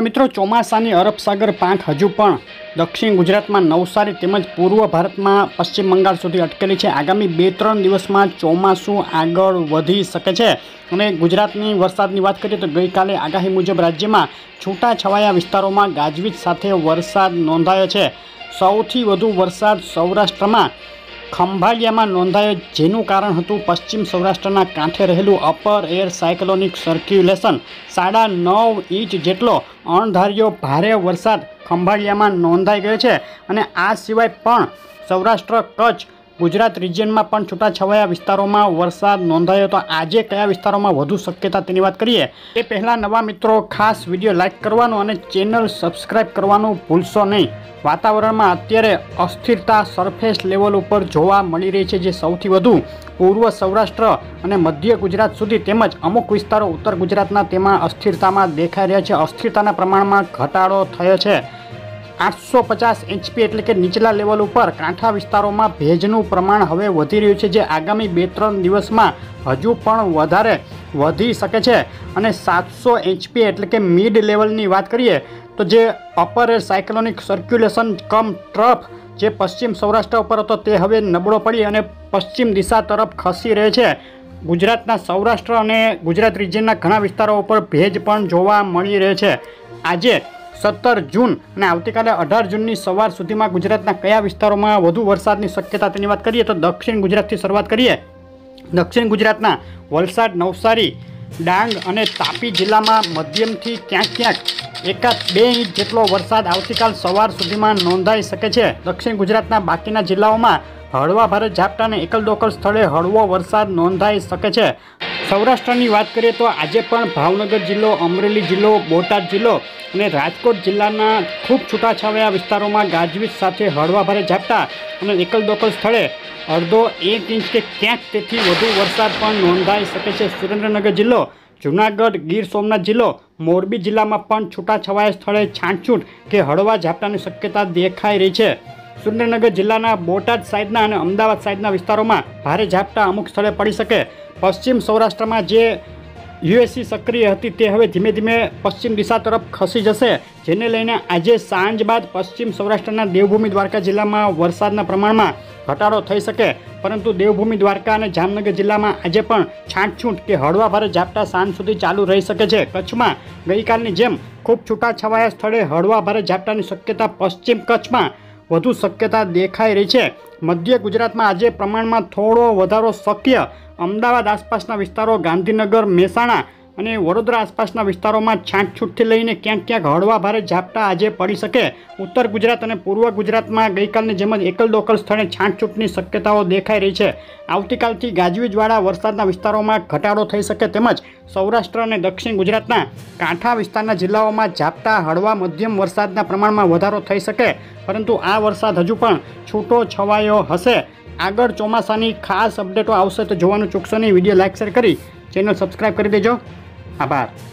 मित्रों ચોમાસાની અરબ સાગર પાંખ હજુ પણ દક્ષિણ ગુજરાતમાં નવસારી તેમજ પૂર્વ ભારતમાં પશ્ચિમ બંગાળ સુધી અટકેલી છે। આગામી 2-3 દિવસમાં ચોમાસું આગળ વધી શકે છે અને ગુજરાતની વરસાદની વાત કરીએ તો ગઈકાલે આગાહી મુજબ રાજ્યમાં છૂટાછવાયા વિસ્તારોમાં ગાજવીજ સાથે વરસાદ નોંધાયો છે। સૌથી વધુ વરસાદ સૌરાષ્ટ્રમાં ખંભાળિયામાં નોંધાયો, જેનું કારણ હતું પશ્ચિમ સૌરાષ્ટ્રના કાંઠે રહેલું upper air cyclonic circulation. 9.5 inch જેટલો અણધાર્યો ભારે વરસાદ ખંભાળિયામાં નોંધાઈ ગયો છે અને આ સિવાય પણ સૌરાષ્ટ્ર, કચ્છ, ગુજરાત રિજિયનમાં પણ છૂટાછવાયા વિસ્તારોમાં વરસાદ નોંધાયો। તો આજે કયા વિસ્તારોમાં વધુ શક્યતા તેની વાત કરીએ તે પહેલાં નવા મિત્રો ખાસ વિડીયો લાઇક કરવાનું અને ચેનલ સબસ્ક્રાઈબ કરવાનું ભૂલશો નહીં। વાતાવરણમાં અત્યારે અસ્થિરતા સરફેસ લેવલ ઉપર જોવા મળી રહી છે, જે સૌથી વધુ પૂર્વ સૌરાષ્ટ્ર અને મધ્ય ગુજરાત સુધી તેમજ અમુક વિસ્તારો ઉત્તર ગુજરાતના તેમાં અસ્થિરતામાં દેખાઈ રહ્યા છે। અસ્થિરતાના પ્રમાણમાં ઘટાડો થયો છે। 850 HP એટલે કે નીચલા લેવલ ઉપર કાંઠા વિસ્તારોમાં ભેજનું પ્રમાણ હવે વધી રહ્યું છે, જે આગામી 2-3 દિવસમાં હજુ પણ વધારે વધી શકે છે અને 700 HP એટલે કે મિડ લેવલની વાત કરીએ તો જે upper air cyclonic circulation cum trough જે પશ્ચિમ સૌરાષ્ટ્ર ઉપર હતો તે હવે નબળો પડી અને પશ્ચિમ દિશા તરફ ખસી રહે છે। ગુજરાતના સૌરાષ્ટ્ર અને ગુજરાત રિજિયનના ઘણા વિસ્તારો ઉપર ભેજ પણ જોવા મળી રહે છે। આજે 17 જૂન અને આવતીકાલે 18 જૂનની સવાર સુધીમાં ગુજરાતના કયા વિસ્તારોમાં વધુ વરસાદની શક્યતા તેની વાત કરીએ તો દક્ષિણ ગુજરાતથી શરૂઆત કરીએ। દક્ષિણ ગુજરાતના વલસાડ, નવસારી, ડાંગ અને તાપી જિલ્લામાં મધ્યમથી ક્યાંક 1-2 ઇંચ જેટલો વરસાદ આવતીકાલ સવાર સુધીમાં નોંધાઈ શકે છે। દક્ષિણ ગુજરાતના બાકીના જિલ્લાઓમાં હળવા ભારે ઝાપટા અને એકલ દોકલ સ્થળે હળવો વરસાદ નોંધાઈ શકે છે। સૌરાષ્ટ્રની વાત કરીએ તો આજે પણ ભાવનગર જિલ્લો, અમરેલી જિલ્લો, બોટાદ જિલ્લો અને રાજકોટ જિલ્લાના ખૂબ છૂટાછવાયા વિસ્તારોમાં ગાજવીજ સાથે હળવા ભારે ઝાપટા અને એકલ દોકલ સ્થળે 0.5-1 ઇંચ કે ક્યાંક તેથી વધુ વરસાદ પણ નોંધાઈ શકે છે। સુરેન્દ્રનગર જિલ્લો, જૂનાગઢ, ગીર સોમનાથ જિલ્લો, મોરબી જિલ્લામાં પણ છૂટાછવાયા સ્થળે છાંટછૂટ કે હળવા ઝાપટાની શક્યતા દેખાઈ રહી છે। સુરેન્દ્રનગર જિલ્લાના બોટાદ સાઇડના અને અમદાવાદ સાઇડના વિસ્તારોમાં ભારે ઝાપટા અમુક સ્થળે પડી શકે। પશ્ચિમ સૌરાષ્ટ્રમાં જે યુએસી સક્રિય હતી તે હવે ધીમે ધીમે પશ્ચિમ દિશા તરફ ખસી જશે, જેને લઈને આજે સાંજ બાદ પશ્ચિમ સૌરાષ્ટ્રના દેવભૂમિ દ્વારકા જિલ્લામાં વરસાદના પ્રમાણમાં ઘટાડો થઈ શકે, પરંતુ દેવભૂમિ દ્વારકા અને જામનગર જિલ્લામાં આજે પણ છાંટછૂટ કે હળવા ભારે ઝાપટા સાંજ સુધી ચાલુ રહી શકે છે। કચ્છમાં ગઈકાલની જેમ ખૂબ છૂટાછવાયા સ્થળે હળવા ભારે ઝાપટાની શક્યતા પશ્ચિમ કચ્છમાં વધુ શક્યતા દેખાઈ રહી છે। મધ્ય ગુજરાતમાં આજે પ્રમાણમાં થોડો વધારો શક્ય। અમદાવાદ આસપાસના વિસ્તારો, ગાંધીનગર, મહેસાણા અને વડોદરા આસપાસના વિસ્તારોમાં છાંટછૂટથી લઈને ક્યાંક હળવા ભારે ઝાપટા આજે પડી શકે। ઉત્તર ગુજરાત અને પૂર્વ ગુજરાતમાં ગઈકાલની જેમ જ એકલ દોકલ સ્થળે છાંટછૂટની શક્યતાઓ દેખાઈ રહી છે। આવતીકાલથી ગાજવીજવાળા વરસાદના વિસ્તારોમાં ઘટાડો થઈ શકે તેમજ સૌરાષ્ટ્ર અને દક્ષિણ ગુજરાતના કાંઠા વિસ્તારના જિલ્લાઓમાં ઝાપટા, હળવા મધ્યમ વરસાદના પ્રમાણમાં વધારો થઈ શકે, પરંતુ આ વરસાદ હજુ પણ છૂટો છવાયો હશે। આગળ ચોમાસાની ખાસ અપડેટો આવશે તો જોવાનું ચૂકશો નહીં। વિડીયો લાઇક, શેર કરી ચેનલ સબસ્ક્રાઈબ કરી દેજો। આભાર।